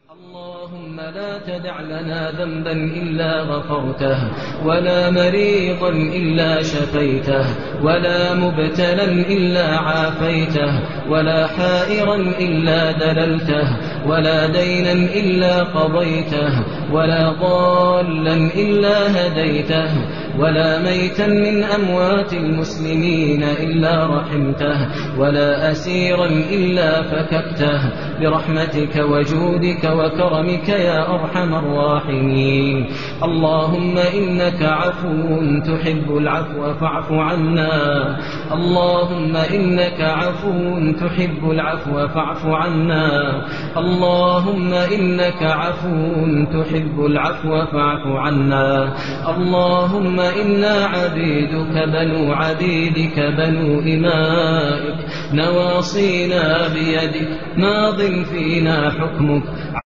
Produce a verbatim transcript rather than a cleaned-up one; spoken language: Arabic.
اللهم لا تدع لنا ذنبا إلا غفرته، ولا مريضا إلا شفيته، ولا مبتلا إلا عافيته، ولا حائرا إلا دللته، ولا دينا إلا قضيته، ولا ضالا إلا هديته، ولا ميتا من أموات المسلمين إلا رحمته، ولا أسيرا إلا فككته، برحمتك وجودك وكرمك يا أرحم الراحمين. اللهم إنك عفو تحب العفو فاعف عنا. اللهم إنك عفو تحب العفو فاعف عنا. اللهم إنك عفو تحب العفو فاعف عنا. اللهم إنا عبيدك بنو عبيدك بنو إمائك، نواصينا بيدك، ماض فينا حكمك.